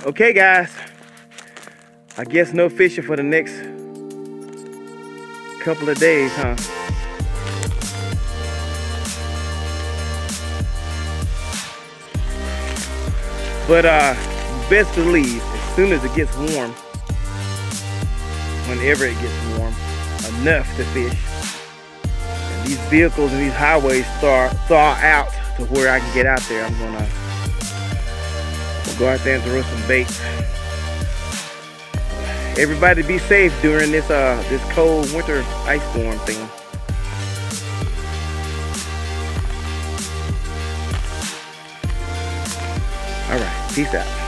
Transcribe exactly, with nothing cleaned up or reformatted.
Okay, guys. I guess no fishing for the next couple of days, huh? But uh, best believe, as soon as it gets warm, whenever it gets warm, enough to fish, and these vehicles and these highways start thaw out to where I can get out there, I'm gonna we'll go out there and throw some bait. Everybody be safe during this uh this cold winter ice storm thing. All right, peace out.